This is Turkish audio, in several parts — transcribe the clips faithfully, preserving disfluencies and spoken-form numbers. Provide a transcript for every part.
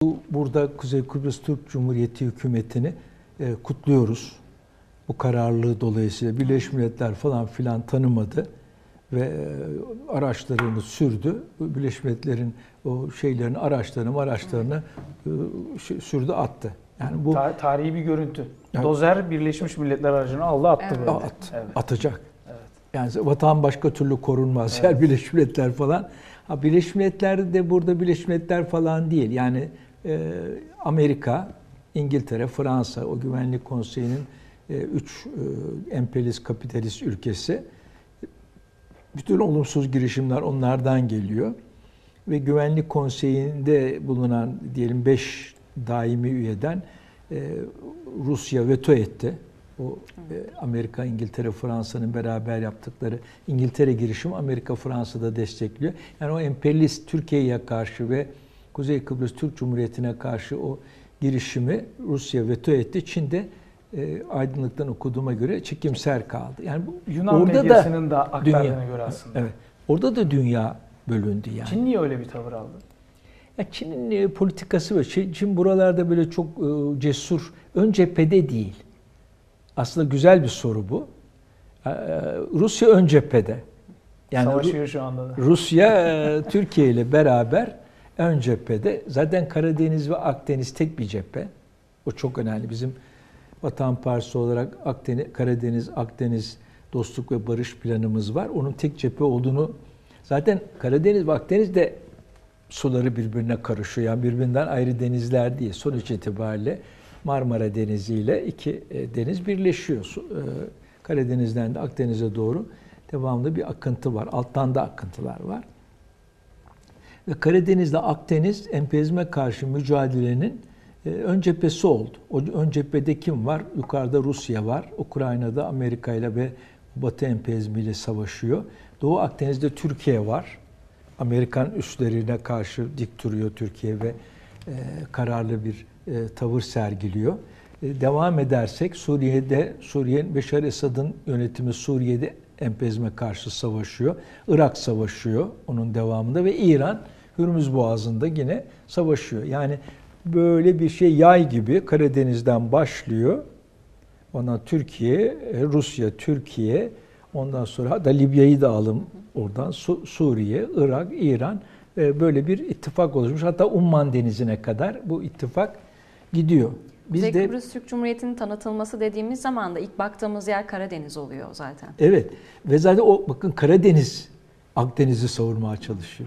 Burada Kuzey Kıbrıs Türk Cumhuriyeti hükümetini e, kutluyoruz. Bu kararlılığı dolayısıyla Birleşmiş Milletler falan filan tanımadı ve e, araçlarını sürdü. Birleşmiş Milletler'in o şeylerini, araçlarını, araçlarını e, sürdü, attı. Yani bu Ta- tarihi bir görüntü. Yani, Dozer Birleşmiş Milletler aracını aldı, attı Evet. böyle. At, Evet. Atacak. Evet. Yani vatan başka türlü korunmaz. Evet. Yani Birleşmiş Milletler falan. Ha, Birleşmiş Milletler de burada Birleşmiş Milletler falan değil. Yani e, Amerika, İngiltere, Fransa, o Güvenlik Konseyi'nin e, üç e, emperyalist kapitalist ülkesi. Bütün olumsuz girişimler onlardan geliyor. Ve Güvenlik Konseyi'nde bulunan diyelim beş daimi üyeden e, Rusya veto etti. O e, Amerika, İngiltere, Fransa'nın beraber yaptıkları İngiltere girişimi Amerika, Fransa'da destekliyor. Yani o emperyalist Türkiye'ye karşı ve Kuzey Kıbrıs Türk Cumhuriyeti'ne karşı o girişimi Rusya veto etti. Çin de e, aydınlıktan okuduğuma göre çekimser kaldı. Yani bu, Yunan orada medyasının da, da aktardığına dünya, göre aslında. Evet. Orada da dünya bölündü yani. Çin niye öyle bir tavır aldı? Ya Çin'in e, politikası var. Çin, Çin buralarda böyle çok e, cesur, ön cephede değil. Aslında güzel bir soru bu. E, Rusya ön cephede. Yani Savaşıyor şu anda da. Rusya e, Türkiye ile beraber ön cephede. Zaten Karadeniz ve Akdeniz tek bir cephe. O çok önemli. Bizim Vatan Partisi olarak Akdeniz, Karadeniz, Akdeniz dostluk ve barış planımız var. Onun tek cephe olduğunu zaten Karadeniz ve Akdeniz de suları birbirine karışıyor. Yani birbirinden ayrı denizler değil. Sonuç itibariyle Marmara Denizi ile iki deniz birleşiyor. Karadeniz'den de Akdeniz'e doğru devamlı bir akıntı var. Alttan da akıntılar var. Ve Karadeniz'de Akdeniz emperyalizme karşı mücadelenin ön cephesi oldu. O ön cephede kim var? Yukarıda Rusya var. Ukrayna'da Amerika ile ve Batı emperyalizmi ile savaşıyor. Doğu Akdeniz'de Türkiye var. Amerikan üslerine karşı dik duruyor Türkiye ve e, kararlı bir e, tavır sergiliyor. E, devam edersek Suriye'de, Suriye'nin Beşar Esad'ın yönetimi Suriye'de emperyalizme karşı savaşıyor. Irak savaşıyor onun devamında ve İran Hürmüz Boğazı'nda yine savaşıyor. Yani böyle bir şey yay gibi Karadeniz'den başlıyor. Ondan Türkiye, Rusya, Türkiye, ondan sonra da Libya'yı da alın oradan, Su- Suriye, Irak, İran böyle bir ittifak oluşmuş. Hatta Umman Denizi'ne kadar bu ittifak gidiyor. Biz Kuzey de, Kıbrıs Türk Cumhuriyeti'nin tanıtılması dediğimiz zaman da ilk baktığımız yer Karadeniz oluyor zaten. Evet ve zaten o bakın Karadeniz Akdeniz'i savurmaya çalışıyor.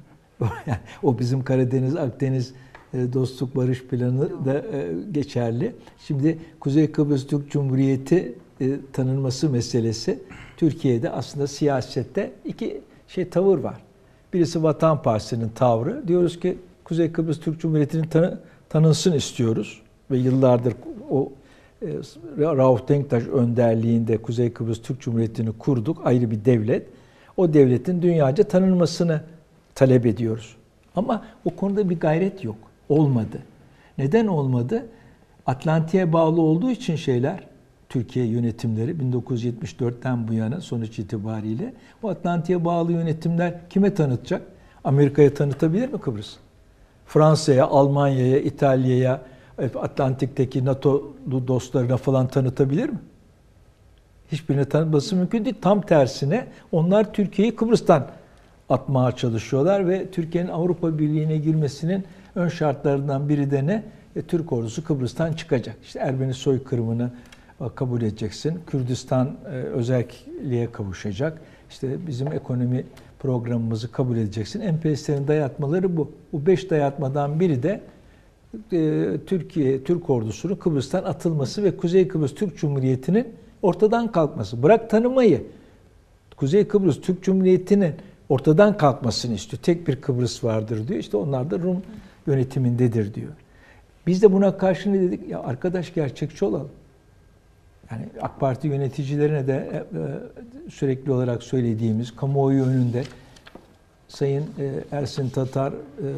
Yani o bizim Karadeniz, Akdeniz dostluk barış planı da geçerli. Şimdi Kuzey Kıbrıs Türk Cumhuriyeti tanınması meselesi Türkiye'de aslında siyasette iki şey tavır var. Birisi Vatan Partisi'nin tavrı. Diyoruz ki Kuzey Kıbrıs Türk Cumhuriyeti'nin tanı, tanınsın istiyoruz. Ve yıllardır o e, Rauf Denktaş önderliğinde Kuzey Kıbrıs Türk Cumhuriyeti'ni kurduk. Ayrı bir devlet. O devletin dünyaca tanınmasını talep ediyoruz. Ama o konuda bir gayret yok. Olmadı. Neden olmadı? Atlantik'e bağlı olduğu için şeyler, Türkiye yönetimleri bin dokuz yüz yetmiş dörtten bu yana sonuç itibariyle o Atlantik'e bağlı yönetimler kime tanıtacak? Amerika'ya tanıtabilir mi Kıbrıs? Fransa'ya, Almanya'ya, İtalya'ya, Atlantik'teki NATO dostlarına falan tanıtabilir mi? Hiçbirine tanıtması mümkün değil. Tam tersine onlar Türkiye'yi Kıbrıs'tan atmaya çalışıyorlar ve Türkiye'nin Avrupa Birliği'ne girmesinin ön şartlarından biri de ne? E, Türk ordusu Kıbrıs'tan çıkacak. İşte Ermeni soykırımını kabul edeceksin. Kürdistan e, özelliğe kavuşacak. İşte bizim ekonomi programımızı kabul edeceksin. Emperyalistlerin dayatmaları bu. Bu beş dayatmadan biri de e, Türkiye, Türk ordusunun Kıbrıs'tan atılması ve Kuzey Kıbrıs Türk Cumhuriyeti'nin ortadan kalkması. Bırak tanımayı. Kuzey Kıbrıs Türk Cumhuriyeti'nin ortadan kalkmasını istiyor. Tek bir Kıbrıs vardır diyor. İşte onlar da Rum yönetimindedir diyor. Biz de buna karşı ne dedik? Ya arkadaş gerçekçi olalım. Yani AK Parti yöneticilerine de sürekli olarak söylediğimiz kamuoyu önünde Sayın Ersin Tatar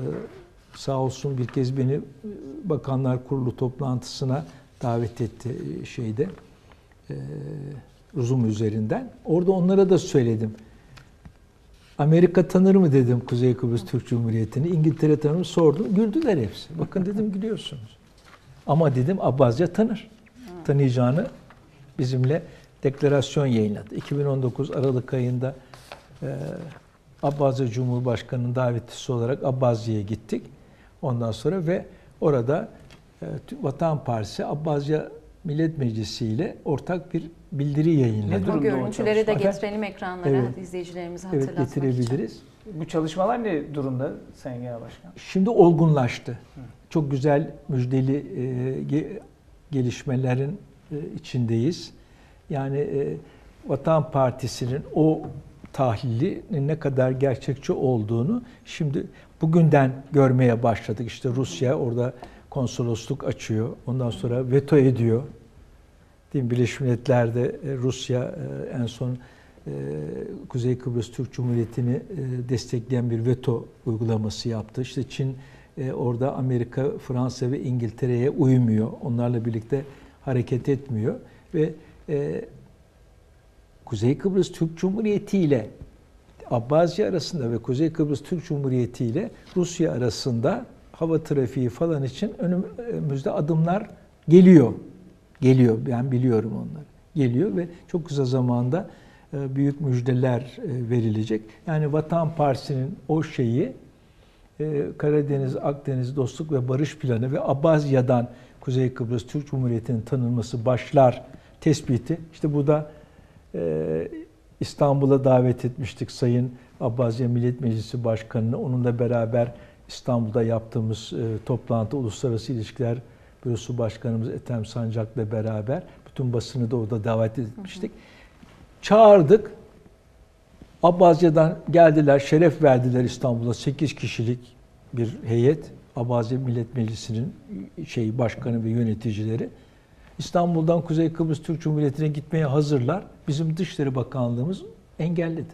sağ olsun bir kez beni Bakanlar Kurulu toplantısına davet etti şeyde Zoom üzerinden. Orada onlara da söyledim. Amerika tanır mı dedim Kuzey Kıbrıs Türk Cumhuriyeti'ni. İngiltere tanır mı sordum. Güldüler hepsi. Bakın dedim gülüyorsunuz. Ama dedim Abbasya tanır. Tanıyacağını bizimle deklarasyon yayınladı. iki bin on dokuz Aralık ayında e, Abbasya Cumhurbaşkanı'nın davetlisi olarak Abbasya'ya gittik. Ondan sonra ve orada e, Vatan Partisi Abbasya Millet Meclisi ile ortak bir bildiri yayınladı. Ne O durumda o görüntüleri de çalışma? getirelim ekranlara Evet. izleyicilerimize Evet, hatırlatmak için. getirebiliriz. Bu çalışmalar ne durumda Sayın Genel Başkan? Şimdi olgunlaştı. Çok güzel müjdeli e, ge- gelişmelerin e, içindeyiz. Yani e, Vatan Partisi'nin o tahlilinin ne kadar gerçekçi olduğunu şimdi bugünden görmeye başladık. İşte Rusya orada konsolosluk açıyor. Ondan sonra veto ediyor. Değil mi? Birleşmiş Milletler'de e, Rusya e, en son e, Kuzey Kıbrıs Türk Cumhuriyeti'ni e, destekleyen bir veto uygulaması yaptı. İşte Çin e, orada Amerika, Fransa ve İngiltere'ye uymuyor. Onlarla birlikte hareket etmiyor ve e, Kuzey Kıbrıs Türk Cumhuriyeti ile Abbasya arasında ve Kuzey Kıbrıs Türk Cumhuriyeti ile Rusya arasında hava trafiği falan için önümüzde adımlar geliyor. Geliyor. Ben biliyorum onları. Geliyor ve çok kısa zamanda büyük müjdeler verilecek. Yani Vatan Partisi'nin o şeyi Karadeniz, Akdeniz Dostluk ve Barış Planı ve Abbasya'dan Kuzey Kıbrıs Türk Cumhuriyeti'nin tanınması başlar tespiti. İşte bu da İstanbul'a davet etmiştik Sayın Abbasya Millet Meclisi Başkanı'nı. Onunla beraber İstanbul'da yaptığımız toplantı Uluslararası İlişkiler Bürosu Başkanımız Ethem Sancak'la beraber bütün basını da orada davet etmiştik. Hı hı. Çağırdık. Abbasya'dan geldiler, şeref verdiler İstanbul'a. sekiz kişilik bir heyet. Abbasya Millet Meclisi'nin şey başkanı ve yöneticileri. İstanbul'dan Kuzey Kıbrıs Türk Cumhuriyeti'ne gitmeye hazırlar. Bizim Dışişleri Bakanlığımız engelledi.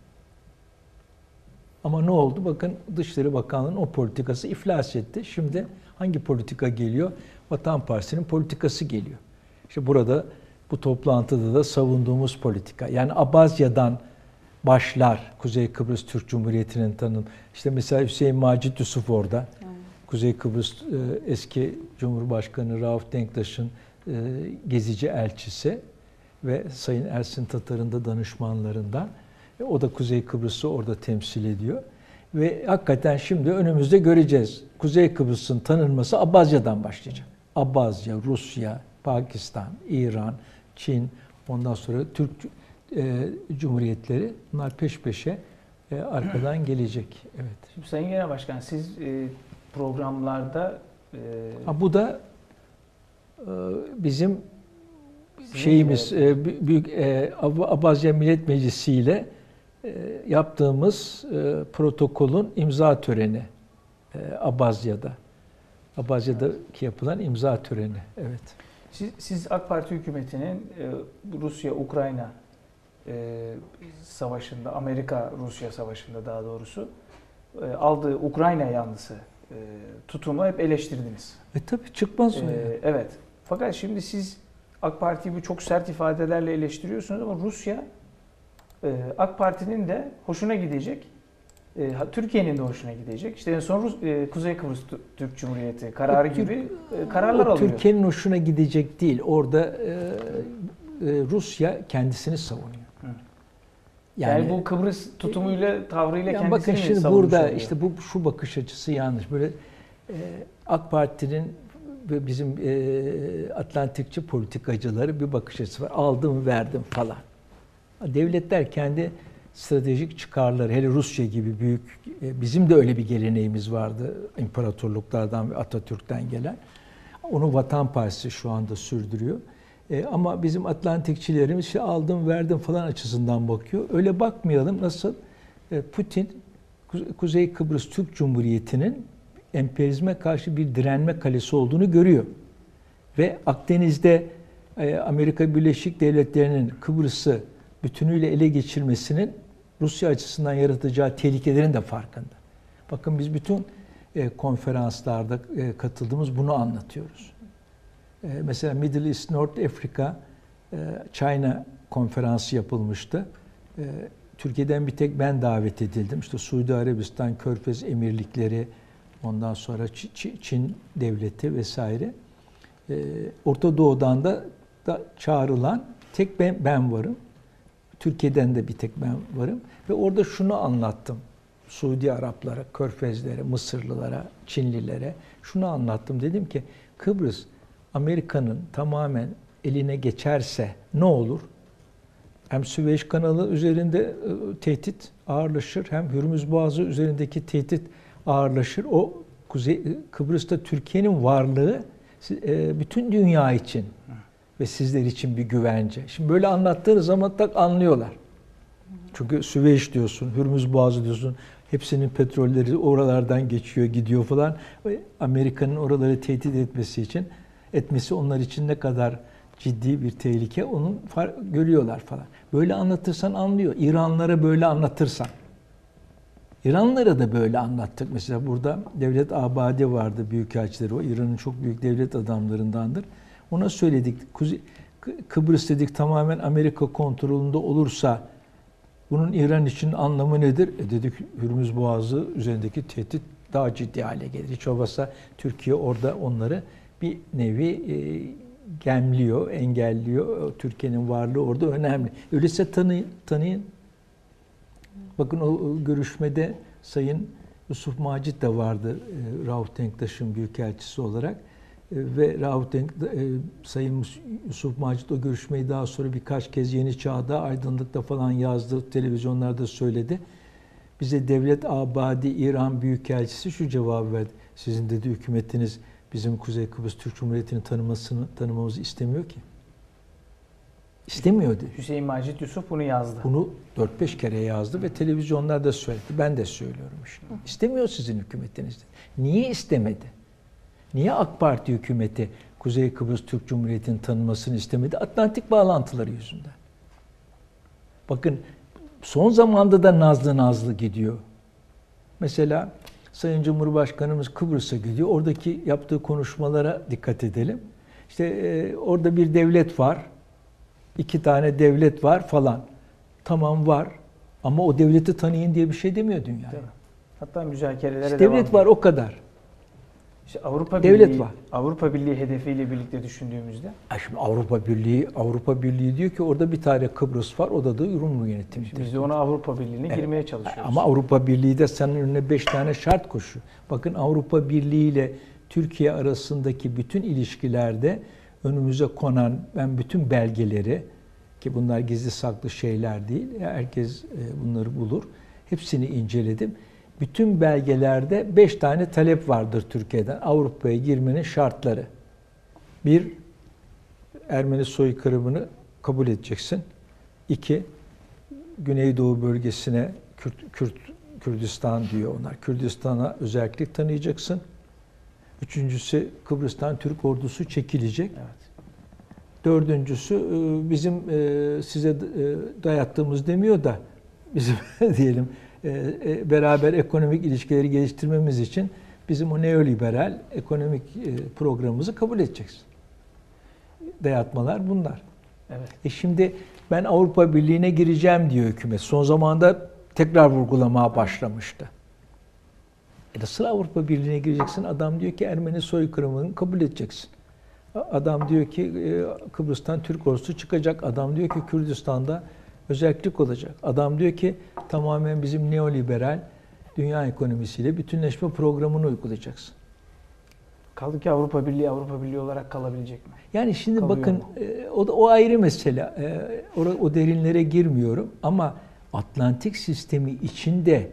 Ama ne oldu? Bakın Dışişleri Bakanlığı'nın o politikası iflas etti. Şimdi hangi politika geliyor? Vatan Partisi'nin politikası geliyor. İşte burada bu toplantıda da savunduğumuz politika. Yani Abbasya'dan başlar Kuzey Kıbrıs Türk Cumhuriyeti'nin tanım. İşte mesela Hüseyin Macit Yusuf orada. Hmm. Kuzey Kıbrıs eski Cumhurbaşkanı Rauf Denktaş'ın gezici elçisi ve Sayın Ersin Tatar'ın da danışmanlarından. O da Kuzey Kıbrıs'ı orada temsil ediyor. Ve hakikaten şimdi önümüzde göreceğiz. Kuzey Kıbrıs'ın tanınması Abbasya'dan başlayacak. Abbasya, Rusya, Pakistan, İran, Çin, ondan sonra Türk e, Cumhuriyetleri bunlar peş peşe e, arkadan gelecek. Evet. Şimdi Sayın Genel Başkan siz e, programlarda e, ha, bu da e, bizim şeyimiz e, büyük e, Abbasya Millet Meclisi ile e, yaptığımız e, protokolün imza töreni e, Abbasya'da. Abbasya'daki yapılan imza töreni. Evet. Siz, siz AK Parti hükümetinin e, Rusya-Ukrayna e, savaşında, Amerika-Rusya savaşında daha doğrusu e, aldığı Ukrayna yanlısı e, tutumu hep eleştirdiniz. E tabii çıkmaz mı? E, evet. Fakat şimdi siz AK Parti'yi bu çok sert ifadelerle eleştiriyorsunuz ama Rusya e, AK Parti'nin de hoşuna gidecek. E, Türkiye'nin de hoşuna gidecek. İşte en son Rus, e, Kuzey Kıbrıs Türk Cumhuriyeti kararı o, gibi e, kararlar alıyor. Türkiye'nin hoşuna gidecek değil. Orada e, e, Rusya kendisini savunuyor. Yani, yani bu Kıbrıs tutumuyla, tavrıyla yani kendisini bakın mi şimdi savunmuş burada oluyor? işte bu şu bakış açısı yanlış. Böyle e, AK Parti'nin ve bizim e, Atlantikçi politikacıları bir bakış açısı var. Aldım, verdim falan. Devletler kendi stratejik çıkarları, hele Rusya gibi büyük, bizim de öyle bir geleneğimiz vardı imparatorluklardan ve Atatürk'ten gelen. Onu Vatan Partisi şu anda sürdürüyor. E, ama bizim Atlantikçilerimiz şey aldım verdim falan açısından bakıyor. Öyle bakmayalım. Nasıl? E, Putin Kuzey Kıbrıs Türk Cumhuriyeti'nin emperyalizme karşı bir direnme kalesi olduğunu görüyor. Ve Akdeniz'de e, Amerika Birleşik Devletleri'nin Kıbrıs'ı bütünüyle ele geçirmesinin Rusya açısından yaratacağı tehlikelerin de farkında. Bakın biz bütün e, konferanslarda e, katıldığımız bunu anlatıyoruz. E, mesela Middle East North Africa e, China konferansı yapılmıştı. E, Türkiye'den bir tek ben davet edildim. İşte Suudi Arabistan, Körfez Emirlikleri, ondan sonra Çin devleti vesaire. Orta Doğu'dan da, da çağrılan tek ben, ben varım. Türkiye'den de bir tek ben varım. Ve orada şunu anlattım. Suudi Araplara, Körfezlere, Mısırlılara, Çinlilere şunu anlattım. Dedim ki Kıbrıs Amerika'nın tamamen eline geçerse ne olur? Hem Süveyş Kanalı üzerinde tehdit ağırlaşır, hem Hürmüz Boğazı üzerindeki tehdit ağırlaşır. O Kuzey Kıbrıs'ta Türkiye'nin varlığı bütün dünya için ve sizler için bir güvence. Şimdi böyle anlattığınız zaman tak anlıyorlar. Çünkü Süveyş diyorsun, Hürmüz Boğazı diyorsun. Hepsinin petrolleri oralardan geçiyor, gidiyor falan. Amerika'nın oraları tehdit etmesi için, etmesi onlar için ne kadar ciddi bir tehlike, onu görüyorlar falan. Böyle anlatırsan anlıyor. İranlara böyle anlatırsan. İranlara da böyle anlattık. Mesela burada Devlet Abadi vardı, büyükelçileri. O İran'ın çok büyük devlet adamlarındandır. Ona söyledik. Kuzey, Kıbrıs dedik tamamen Amerika kontrolünde olursa bunun İran için anlamı nedir? E dedik Hürmüz Boğazı üzerindeki tehdit daha ciddi hale gelir. Hiç olmazsa Türkiye orada onları bir nevi e, gemliyor, engelliyor. Türkiye'nin varlığı orada önemli. Öyleyse tanıyın. tanıyın. Bakın o görüşmede Sayın Yusuf Macit de vardı, e, Rauf Denktaş'ın büyükelçisi olarak. E, ve Rauf Denk, e, Sayın Yusuf Macit o görüşmeyi daha sonra birkaç kez Yeni Çağ'da, Aydınlık'ta falan yazdı, televizyonlarda söyledi. Bize Devlet Abadi İran Büyükelçisi şu cevabı verdi. Sizin dedi hükümetiniz bizim Kuzey Kıbrıs Türk Cumhuriyeti'nin tanımasını, tanımamızı istemiyor ki. İstemiyordu. Hüseyin Macit Yusuf bunu yazdı. Bunu dört beş kere yazdı ve televizyonlarda söyledi. Ben de söylüyorum şimdi. İstemiyor sizin hükümetiniz. Niye istemedi? Niye AK Parti hükümeti Kuzey Kıbrıs Türk Cumhuriyeti'nin tanınmasını istemedi? Atlantik bağlantıları yüzünden. Bakın son zamanda da nazlı nazlı gidiyor. Mesela Sayın Cumhurbaşkanımız Kıbrıs'a gidiyor. Oradaki yaptığı konuşmalara dikkat edelim. İşte e, orada bir devlet var. İki tane devlet var falan. Tamam var. Ama o devleti tanıyın diye bir şey demiyor dünya. Hatta müzakerelere İşte devam devlet ediyor. var o kadar. İşte Avrupa Devlet Birliği, var. Avrupa Birliği hedefiyle birlikte düşündüğümüzde. Ha şimdi Avrupa Birliği, Avrupa Birliği diyor ki orada bir tane Kıbrıs var. O da da Rum yönetimidir. Biz de ona Avrupa Birliği'ne Evet. girmeye çalışıyoruz. Ama Avrupa Birliği de senin önüne beş tane şart koşuyor. Bakın Avrupa Birliği ile Türkiye arasındaki bütün ilişkilerde önümüze konan ben bütün belgeleri, ki bunlar gizli saklı şeyler değil, herkes bunları bulur. Hepsini inceledim. Bütün belgelerde beş tane talep vardır Türkiye'den. Avrupa'ya girmenin şartları. Bir, Ermeni soykırımını kabul edeceksin. İki, Güneydoğu bölgesine Kürt, Kürt, Kürdistan diyor onlar. Kürdistan'a özellik tanıyacaksın. Üçüncüsü Kıbrıs'tan Türk ordusu çekilecek. Evet. Dördüncüsü bizim size dayattığımız demiyor da bizim diyelim beraber ekonomik ilişkileri geliştirmemiz için bizim o neoliberal ekonomik programımızı kabul edeceksin. Dayatmalar bunlar. Evet. E şimdi ben Avrupa Birliği'ne gireceğim diyor hükümet. Son zamanda tekrar vurgulamaya başlamıştı. E nasıl Avrupa Birliği'ne gireceksin? Adam diyor ki Ermeni soykırımını kabul edeceksin. Adam diyor ki Kıbrıs'tan Türk ordusu çıkacak. Adam diyor ki Kürdistan'da özellik olacak. Adam diyor ki tamamen bizim neoliberal dünya ekonomisiyle bütünleşme programını uygulayacaksın. Kaldı ki Avrupa Birliği Avrupa Birliği olarak kalabilecek mi? Yani şimdi Kalıyor bakın mu? o, o ayrı mesele. O, o derinlere girmiyorum ama Atlantik sistemi içinde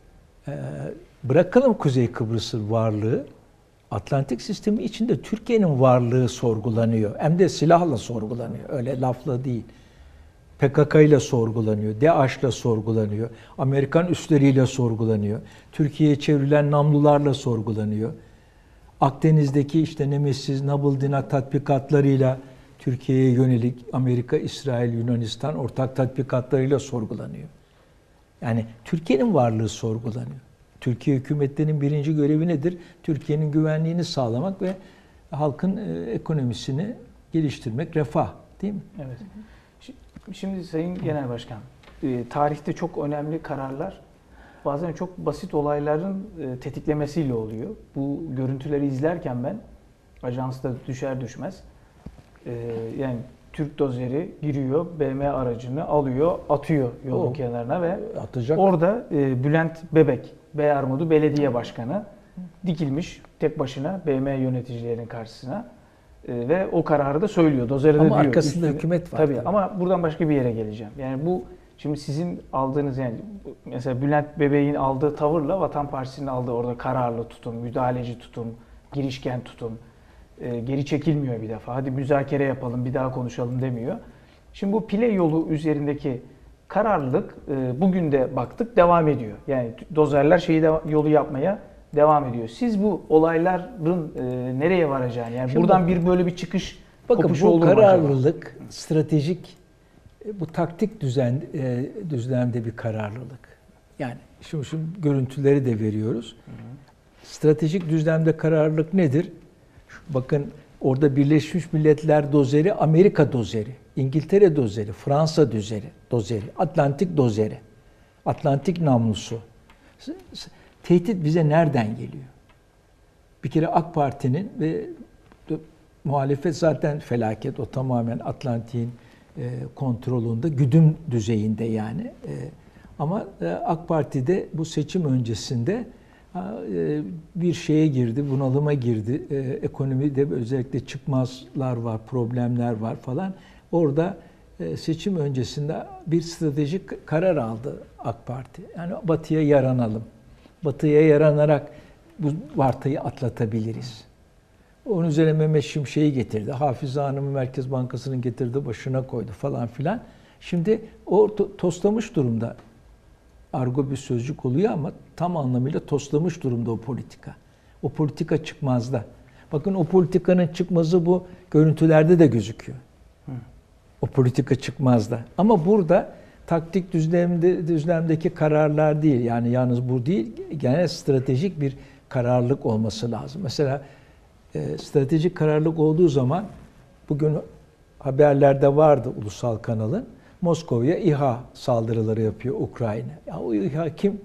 bırakalım Kuzey Kıbrıs'ın varlığı. Atlantik sistemi içinde Türkiye'nin varlığı sorgulanıyor. Hem de silahla sorgulanıyor. Öyle lafla değil. P K K ile sorgulanıyor. DAEŞ'le sorgulanıyor. Amerikan üsleriyle sorgulanıyor. Türkiye'ye çevrilen namlularla sorgulanıyor. Akdeniz'deki işte Nemesis, Nabıldinak tatbikatlarıyla Türkiye'ye yönelik Amerika, İsrail, Yunanistan ortak tatbikatlarıyla sorgulanıyor. Yani Türkiye'nin varlığı sorgulanıyor. Türkiye hükümetlerinin birinci görevi nedir? Türkiye'nin güvenliğini sağlamak ve halkın ekonomisini geliştirmek, refah, değil mi? Evet. Şimdi Sayın Genel Başkan, e, tarihte çok önemli kararlar bazen çok basit olayların e, tetiklemesiyle oluyor. Bu görüntüleri izlerken ben ajansta düşer düşmez e, yani Türk dozeri giriyor, B M aracını alıyor, atıyor yolun O, kenarına ve atacak. orada e, Bülent Bebek, Beyarmudu Belediye Başkanı dikilmiş tek başına B M yöneticilerin karşısına e, ve o kararı da söylüyor. Dozeri de Ama diyor. arkasında Üstüne- hükümet var. Tabii, tabii. ama buradan başka bir yere geleceğim. Yani bu şimdi sizin aldığınız yani mesela Bülent Bebek'in aldığı tavırla Vatan Partisi'nin aldığı orada kararlı tutum, müdahaleci tutum, girişken tutum, e, geri çekilmiyor bir defa. Hadi müzakere yapalım, bir daha konuşalım demiyor. Şimdi bu pile yolu üzerindeki kararlılık e, bugün de baktık devam ediyor. Yani dozerler şeyi de, yolu yapmaya devam ediyor. Siz bu olayların e, nereye varacağını yani Şimdi buradan bakın- bir böyle bir çıkış Bakın kopuşu bu olur mu acaba? kararlılık, stratejik, e, bu taktik düzen e, düzlemde bir kararlılık. Yani şimdi, şimdi görüntüleri de veriyoruz. Stratejik düzlemde kararlılık nedir? Şu- Bakın orada Birleşmiş Milletler dozeri, Amerika dozeri, İngiltere dozeri, Fransa dozeri, dozeri, Atlantik dozeri, Atlantik namlusu. S- s- Tehdit bize nereden geliyor? Bir kere AK Parti'nin ve muhalefet zaten felaket. O tamamen Atlantik'in e, kontrolünde, güdüm düzeyinde yani. E, ama e, AK Parti'de bu seçim öncesinde e, bir şeye girdi, bunalıma girdi. E, ekonomide özellikle çıkmazlar var, problemler var falan. Orada e, seçim öncesinde bir stratejik karar aldı AK Parti. Yani Batı'ya yaranalım. Batı'ya yaranarak bu vartayı atlatabiliriz. Onun üzerine Mehmet Şimşek'i getirdi. Hafize Hanım'ı Merkez Bankası'nın getirdi, başına koydu falan filan. Şimdi o to- toslamış durumda. Argo bir sözcük oluyor ama tam anlamıyla toslamış durumda o politika. O politika çıkmazda. Bakın o politikanın çıkmazı bu görüntülerde de gözüküyor. O politika çıkmazda. Ama burada taktik düzlemde, düzlemdeki kararlar değil. Yani yalnız bu değil, genel stratejik bir kararlılık olması lazım. Mesela e, stratejik kararlılık olduğu zaman bugün haberlerde vardı ulusal kanalın. Moskova'ya İHA saldırıları yapıyor Ukrayna. Ya o İHA kim?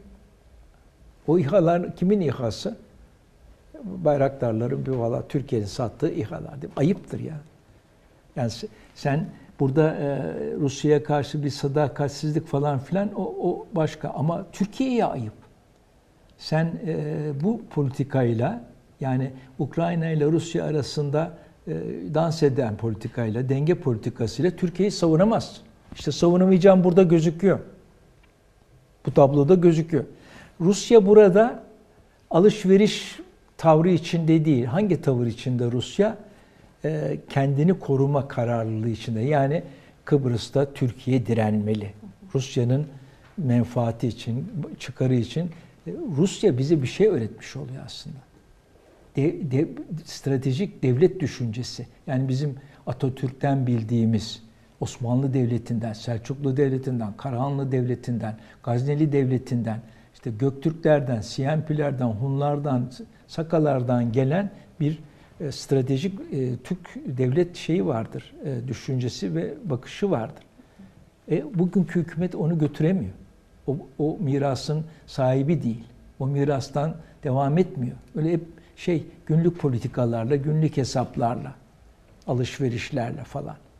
O İHA'lar kimin İHA'sı? Bayraktarların bir valla Türkiye'nin sattığı İHA'lar. Değil mi? Ayıptır ya. Yani sen burada e, Rusya'ya karşı bir sadakatsizlik falan filan o, o başka. Ama Türkiye'ye ayıp. Sen e, bu politikayla yani Ukrayna ile Rusya arasında e, dans eden politikayla, denge politikasıyla Türkiye'yi savunamazsın. İşte savunamayacağım burada gözüküyor. Bu tabloda gözüküyor. Rusya burada alışveriş tavrı içinde değil. Hangi tavır içinde Rusya? E, kendini koruma kararlılığı içinde. Yani Kıbrıs'ta Türkiye direnmeli. Rusya'nın menfaati için, çıkarı için. E, Rusya bize bir şey öğretmiş oluyor aslında. De, de, stratejik devlet düşüncesi. Yani bizim Atatürk'ten bildiğimiz Osmanlı Devleti'nden, Selçuklu Devleti'nden, Karahanlı Devleti'nden, Gazneli Devleti'nden, işte Göktürklerden, Siyempilerden, Hunlardan, Sakalardan gelen bir e, stratejik e, Türk devlet şeyi vardır, e, düşüncesi ve bakışı vardır. E, bugünkü hükümet onu götüremiyor. O, o mirasın sahibi değil. O mirastan devam etmiyor. Öyle hep şey günlük politikalarla, günlük hesaplarla, alışverişlerle falan.